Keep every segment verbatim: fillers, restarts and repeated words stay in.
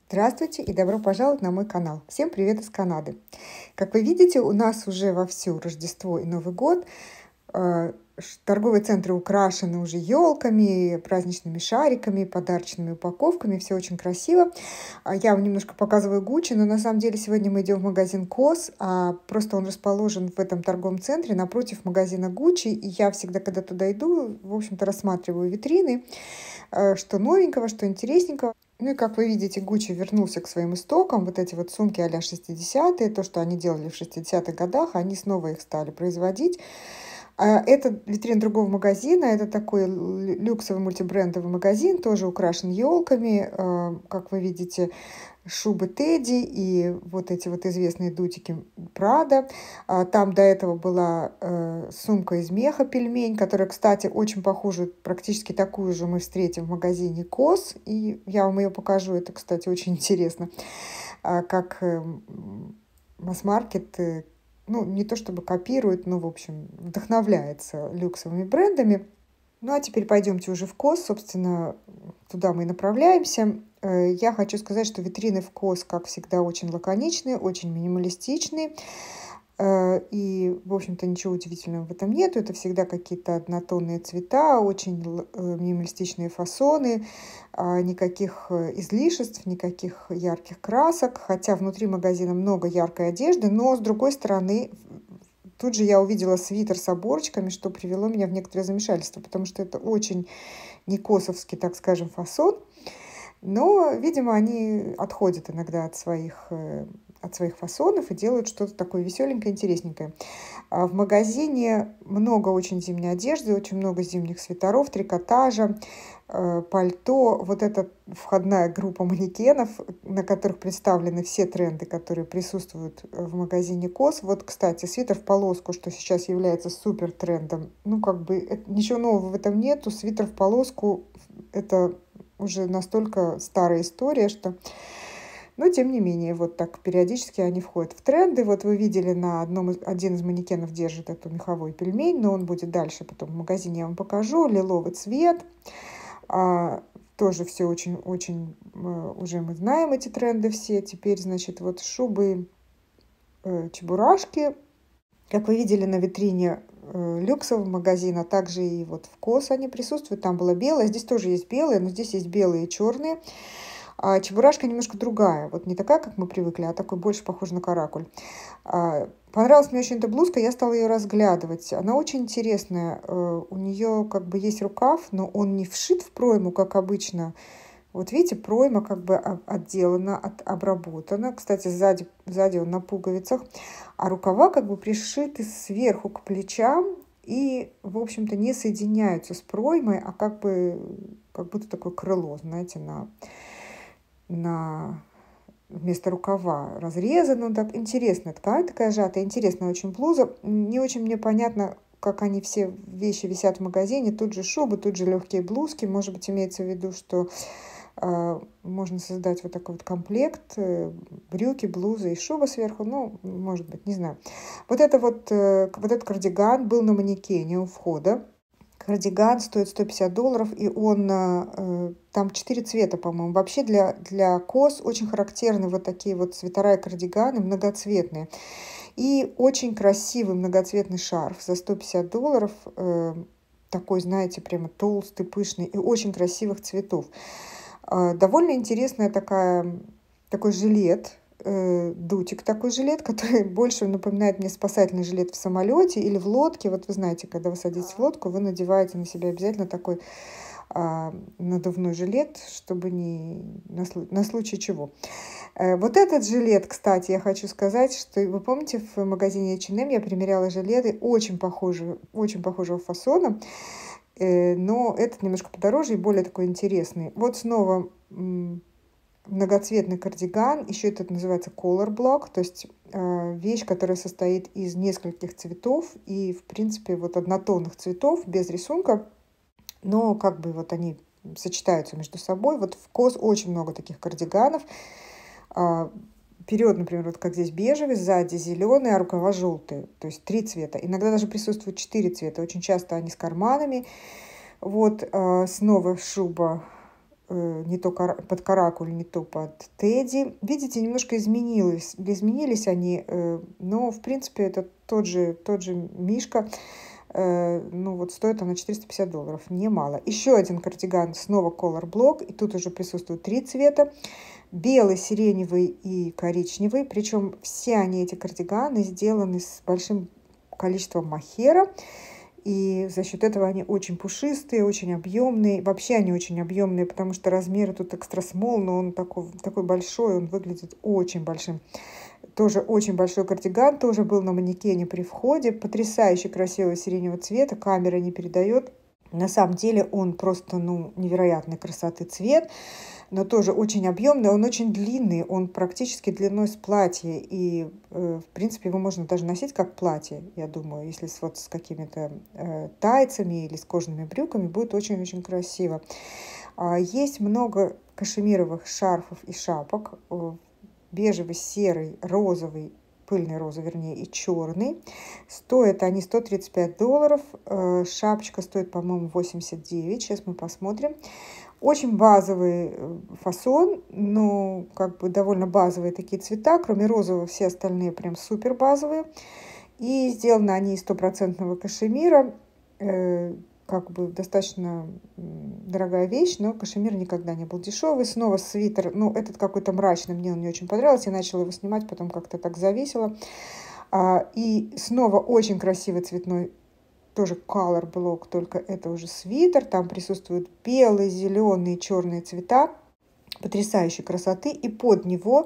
Здравствуйте и добро пожаловать на мой канал. Всем привет из Канады. Как вы видите, у нас уже вовсю Рождество и Новый год. Э, ш- Торговые центры украшены уже елками, праздничными шариками, подарочными упаковками. Все очень красиво. А Я вам немножко показываю Гуччи, но на самом деле сегодня мы идем в магазин Кос, а просто он расположен в этом торговом центре напротив магазина Гуччи. И я всегда, когда туда иду, в общем-то, рассматриваю витрины, э, что новенького, что интересненького. Ну и как вы видите, Гуччи вернулся к своим истокам. Вот эти вот сумки а-ля шестидесятые, то, что они делали в шестидесятых годах, они снова их стали производить. А Это витрина другого магазина, это такой лю- люксовый мультибрендовый магазин, тоже украшен елками, э, как вы видите, шубы Тедди и вот эти вот известные дутики Прада. А Там до этого была э, сумка из меха пельмень, которая, кстати, очень похожа, практически такую же мы встретим в магазине Кос. И я вам ее покажу, это, кстати, очень интересно, а, как э, м, масс-маркет, э, ну, не то чтобы копирует, но, в общем, вдохновляется люксовыми брендами. Ну, а теперь пойдемте уже в Кос, собственно, туда мы и направляемся. Э, Я хочу сказать, что витрины в Кос, как всегда, очень лаконичные, очень минималистичные. Э, И, в общем-то, ничего удивительного в этом нету. Это всегда какие-то однотонные цвета, очень л- э, минималистичные фасоны, а, никаких э, излишеств, никаких ярких красок. Хотя внутри магазина много яркой одежды, но, с другой стороны, тут же я увидела свитер с оборочками, что привело меня в некоторое замешательство, потому что это очень не косовский, так скажем, фасон. Но, видимо, они отходят иногда от своих, э, от своих фасонов и делают что-то такое веселенькое, интересненькое. А В магазине много очень зимней одежды, очень много зимних свитеров, трикотажа, э, пальто. Вот эта входная группа манекенов, на которых представлены все тренды, которые присутствуют э, в магазине Кос. Вот, кстати, свитер в полоску, что сейчас является супер трендом. Ну, как бы э, ничего нового в этом нету. Свитер в полоску — это уже настолько старая история, что... Но, тем не менее, вот так периодически они входят в тренды. Вот вы видели, на одном из, один из манекенов держит эту меховой пельмень, но он будет дальше потом в магазине, я вам покажу. Лиловый цвет. А, Тоже все очень-очень, уже мы знаем эти тренды все. Теперь, значит, вот шубы, э, чебурашки. Как вы видели на витрине э, люксового магазина, также и вот в Кос они присутствуют. Там было белое, здесь тоже есть белое, но здесь есть белые и черные. А чебурашка немножко другая, вот не такая, как мы привыкли, а такой больше похожа на каракуль. А, Понравилась мне очень эта блузка, я стала ее разглядывать. Она очень интересная. э, У нее как бы есть рукав, но он не вшит в пройму, как обычно. Вот видите, пройма как бы о- отделана, от, обработана. Кстати, сзади, сзади он на пуговицах. А рукава как бы пришиты сверху к плечам и, в общем-то, не соединяются с проймой, а как бы как будто такое крыло, знаете, на, на вместо рукава разрезано. Так интересная ткань, такая сжатая, интересная очень блуза. Не очень мне понятно, как они все вещи висят в магазине. Тут же шубы, тут же легкие блузки. Может быть, имеется в виду, что э, можно создать вот такой вот комплект, э, брюки, блузы и шуба сверху. Ну, может быть, не знаю. Вот это вот, э, вот этот кардиган был на манекене у входа. Кардиган стоит сто пятьдесят долларов, и он, э, там четыре цвета, по-моему. Вообще для, для кос очень характерны вот такие вот свитера и кардиганы многоцветные. И очень красивый многоцветный шарф за сто пятьдесят долларов. э, Такой, знаете, прямо толстый, пышный и очень красивых цветов. А, Довольно интересная такая, такой жилет, э, дутик такой жилет, который больше напоминает мне спасательный жилет в самолете или в лодке. Вот вы знаете, когда вы садитесь в лодку, вы надеваете на себя обязательно такой а, надувной жилет, чтобы не на, слу- на случай чего. Э, Вот этот жилет, кстати, я хочу сказать, что вы помните, в магазине эйч энд эм я примеряла жилеты очень похожего, очень похожего фасона, э, но этот немножко подороже и более такой интересный. Вот снова м, многоцветный кардиган, еще этот называется color block, то есть э, вещь, которая состоит из нескольких цветов и, в принципе, вот однотонных цветов без рисунка, но как бы вот они сочетаются между собой. Вот в Кос очень много таких кардиганов. А, Вперед, например, вот как здесь бежевый, сзади зеленый, а рукава желтые. То есть три цвета. Иногда даже присутствуют четыре цвета. Очень часто они с карманами. Вот а, снова шуба не то под каракуль, не то под тедди. Видите, немножко изменилось, изменились они, но, в принципе, это тот же, тот же мишка. Ну вот стоит она четыреста пятьдесят долларов, немало. Еще один кардиган, снова Color Block, и тут уже присутствуют три цвета. Белый, сиреневый и коричневый. Причем все они, эти кардиганы, сделаны с большим количеством мохера. И за счет этого они очень пушистые, очень объемные. Вообще они очень объемные, потому что размеры тут экстра смол, но он такой, такой большой, он выглядит очень большим. Тоже очень большой кардиган, тоже был на манекене при входе. Потрясающе красивого сиреневого цвета, камера не передает. На самом деле он просто, ну, невероятной красоты цвет, но тоже очень объемный, он очень длинный, он практически длиной с платья, и, э, в принципе, его можно даже носить как платье, я думаю, если с, вот, с какими-то э, тайцами или с кожаными брюками, будет очень-очень красиво. А, есть много кашемировых шарфов и шапок, э, бежевый, серый, розовый, пыльный розовый, вернее, и черный. Стоят они сто тридцать пять долларов. Шапочка стоит, по-моему, восемьдесят девять. Сейчас мы посмотрим. Очень базовый фасон, но как бы довольно базовые такие цвета. Кроме розового, все остальные прям супер базовые. И сделаны они из стопроцентного кашемира. Как бы достаточно дорогая вещь, но кашемир никогда не был дешевый. Снова свитер, ну, этот какой-то мрачный, мне он не очень понравился. Я начала его снимать, потом как-то так зависело. И снова очень красивый цветной, тоже Color Block, только это уже свитер. Там присутствуют белые, зеленые, черные цвета потрясающей красоты. И под него,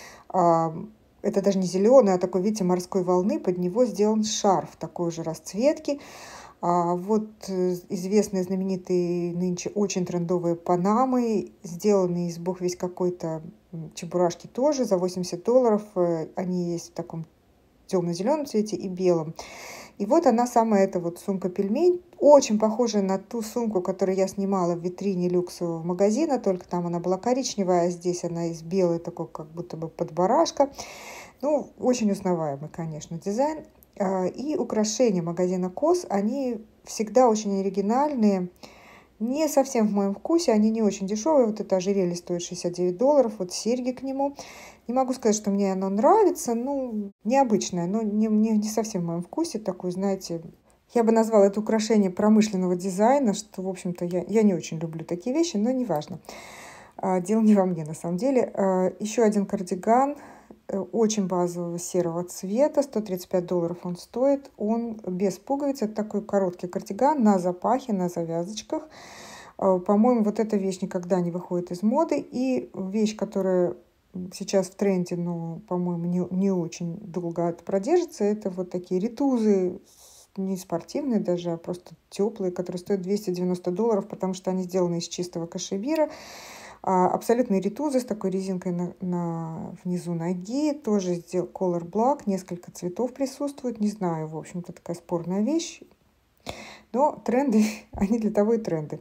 это даже не зеленый, а такой, видите, морской волны, под него сделан шарф такой же расцветки. А вот известные, знаменитые, нынче очень трендовые панамы, сделанные из бог весь какой-то чебурашки тоже за восемьдесят долларов. Они есть в таком темно-зеленом цвете и белом. И вот она, самая эта вот сумка-пельмень, очень похожая на ту сумку, которую я снимала в витрине люксового магазина, только там она была коричневая, а здесь она из белой, такой как будто бы под барашка. Ну, очень узнаваемый, конечно, дизайн. И украшения магазина Кос, они всегда очень оригинальные, не совсем в моем вкусе, они не очень дешевые. Вот это ожерелье стоит шестьдесят девять долларов, вот серьги к нему. Не могу сказать, что мне оно нравится, ну, необычное, но не, не, не совсем в моем вкусе, такой, знаете, я бы назвала это украшение промышленного дизайна, что, в общем-то, я, я не очень люблю такие вещи, но неважно. Дело не во мне, на самом деле. Еще один кардиган очень базового серого цвета, сто тридцать пять долларов он стоит, он без пуговиц, это такой короткий кардиган на запахе, на завязочках. По-моему, вот эта вещь никогда не выходит из моды, и вещь, которая сейчас в тренде, но, по-моему, не, не очень долго продержится, это вот такие ритузы, не спортивные даже, а просто теплые, которые стоят двести девяносто долларов, потому что они сделаны из чистого кашемира. Абсолютные ритузы с такой резинкой на, на внизу ноги, тоже сделал Color Block, несколько цветов присутствует, не знаю, в общем-то, такая спорная вещь, но тренды, они для того и тренды.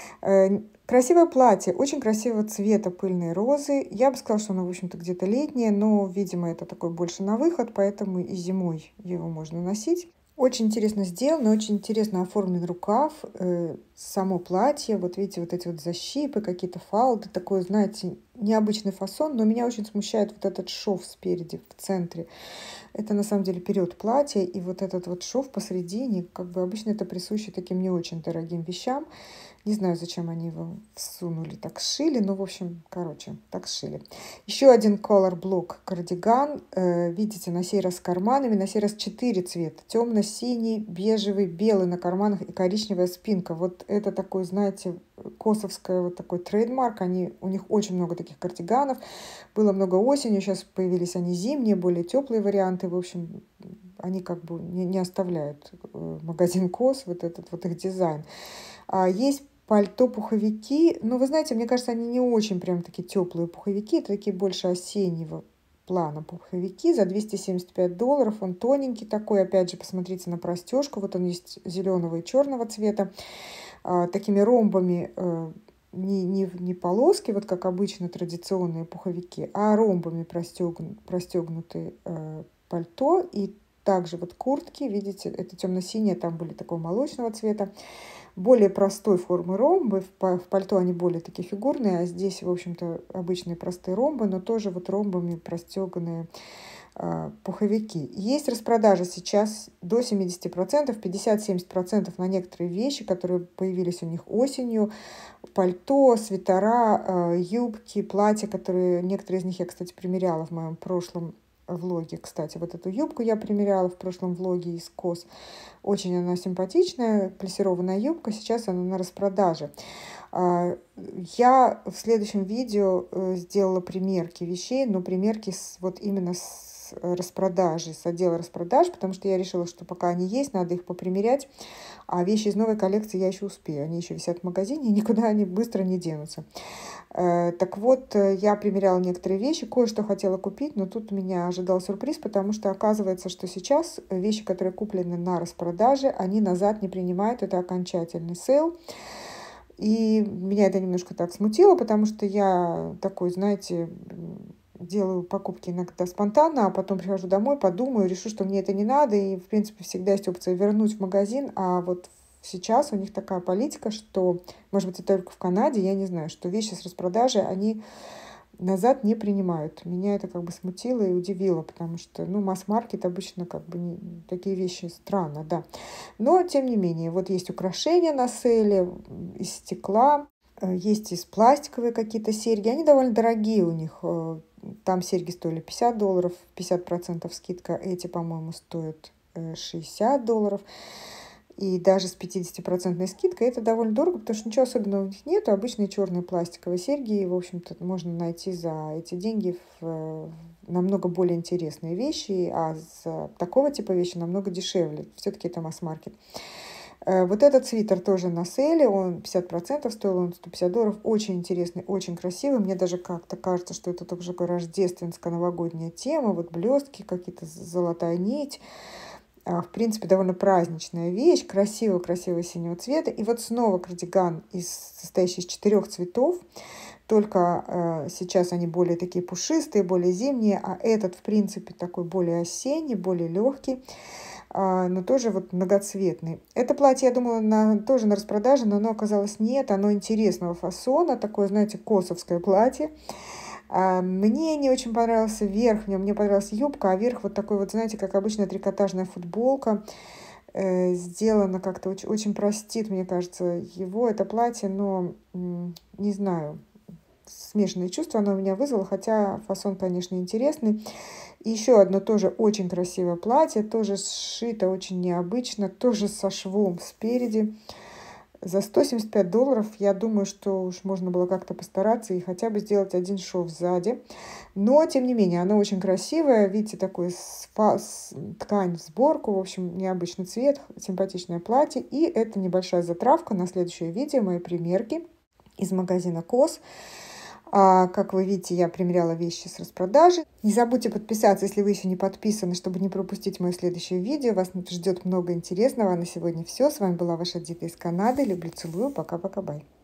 Красивое платье, очень красивого цвета пыльной розы, я бы сказала, что оно, в общем-то, где-то летнее, но, видимо, это такой больше на выход, поэтому и зимой его можно носить. Очень интересно сделано, очень интересно оформлен рукав, э, само платье, вот видите, вот эти вот защипы, какие-то фалды, такой, знаете, необычный фасон, но меня очень смущает вот этот шов спереди, в центре. Это на самом деле период платья, и вот этот вот шов посередине, как бы обычно это присуще таким не очень дорогим вещам. Не знаю, зачем они его всунули, так сшили, но, в общем, короче, так сшили. Еще один Color Block кардиган. Э, видите, на сей раз с карманами, на сей раз четыре цвета. Темно-синий, бежевый, белый на карманах и коричневая спинка. Вот это такой, знаете, косовская вот такой трейдмарк. Они, у них очень много таких кардиганов. Было много осенью, сейчас появились они зимние, более теплые варианты. В общем, они как бы не, не оставляют магазин Кос, вот этот вот их дизайн. А есть пальто-пуховики, но вы знаете, мне кажется, они не очень прям такие теплые пуховики, это такие больше осеннего плана пуховики за двести семьдесят пять долларов, он тоненький такой, опять же, посмотрите на простежку, вот он есть зеленого и черного цвета, а, такими ромбами, а, не, не, не полоски, вот как обычно традиционные пуховики, а ромбами простегну, простегнутые а, пальто, и также вот куртки, видите, это темно-синие, там были такого молочного цвета. более простой формы ромбы. В пальто они более такие фигурные, а здесь, в общем-то, обычные простые ромбы, но тоже вот ромбами простеганные пуховики. Есть распродажа сейчас до семидесяти процентов, пятьдесят-семьдесят процентов на некоторые вещи, которые появились у них осенью. Пальто, свитера, юбки, платья, которые... Некоторые из них я, кстати, примеряла в моем прошлом влоге. Кстати, вот эту юбку я примеряла в прошлом влоге из Кос. Очень она симпатичная, плессированная юбка. Сейчас она на распродаже. Я в следующем видео сделала примерки вещей, но примерки с, вот именно с распродажи, с отдела распродаж, потому что я решила, что пока они есть, надо их попримерять, а вещи из новой коллекции я еще успею. Они еще висят в магазине, и никуда они быстро не денутся. Так вот, я примеряла некоторые вещи, кое-что хотела купить, но тут меня ожидал сюрприз, потому что оказывается, что сейчас вещи, которые куплены на распродаже, они назад не принимают, это окончательный сейл. И меня это немножко так смутило, потому что я такой, знаете, делаю покупки иногда спонтанно, а потом прихожу домой, подумаю, решу, что мне это не надо, и, в принципе, всегда есть опция вернуть в магазин, а вот сейчас у них такая политика, что, может быть, и только в Канаде, я не знаю, что вещи с распродажи, они назад не принимают. Меня это как бы смутило и удивило, потому что, ну, масс-маркет обычно как бы не, такие вещи странно, да. Но, тем не менее, вот есть украшения на сейле из стекла, есть из пластиковые какие-то серьги, они довольно дорогие у них. Там серьги стоили пятьдесят долларов, пятьдесят процентов скидка, эти, по-моему, стоят шестьдесят долларов. И даже с пятидесятипроцентной скидкой это довольно дорого, потому что ничего особенного у них нет. Обычные черные пластиковые серьги, и, в общем-то, можно найти за эти деньги в намного более интересные вещи, а за такого типа вещи намного дешевле. Все-таки это масс-маркет. Вот этот свитер тоже на сейле, он пятьдесят процентов стоил, он сто пятьдесят долларов, очень интересный, очень красивый. Мне даже как-то кажется, что это тоже рождественская новогодняя тема, вот блестки, какие-то золотая нить. В принципе, довольно праздничная вещь, красивого-красивого синего цвета. И вот снова кардиган, из, состоящий из четырех цветов, только э, сейчас они более такие пушистые, более зимние, а этот, в принципе, такой более осенний, более легкий, э, но тоже вот многоцветный. Это платье, я думала, на, тоже на распродаже, но оно оказалось нет, оно интересного фасона, такое, знаете, косовское платье. Мне не очень понравился верх, мне, мне понравилась юбка, а верх вот такой вот, знаете, как обычная трикотажная футболка. Э, сделано как-то очень, очень простит, мне кажется, его, это платье, но не знаю, смешанные чувства оно у меня вызвало, хотя фасон, конечно, интересный. И еще одно тоже очень красивое платье, тоже сшито очень необычно, тоже со швом спереди. За сто семьдесят пять долларов, я думаю, что уж можно было как-то постараться и хотя бы сделать один шов сзади. Но, тем не менее, оно очень красивое. Видите, такой ткань в сборку. В общем, необычный цвет, симпатичное платье. И это небольшая затравка на следующее видео, мои примерки из магазина Кос. А, как вы видите, я примеряла вещи с распродажи. Не забудьте подписаться, если вы еще не подписаны, чтобы не пропустить мое следующее видео. Вас ждет много интересного. А на сегодня все. С вами была ваша Дита из Канады. Люблю, целую. Пока-пока, бай.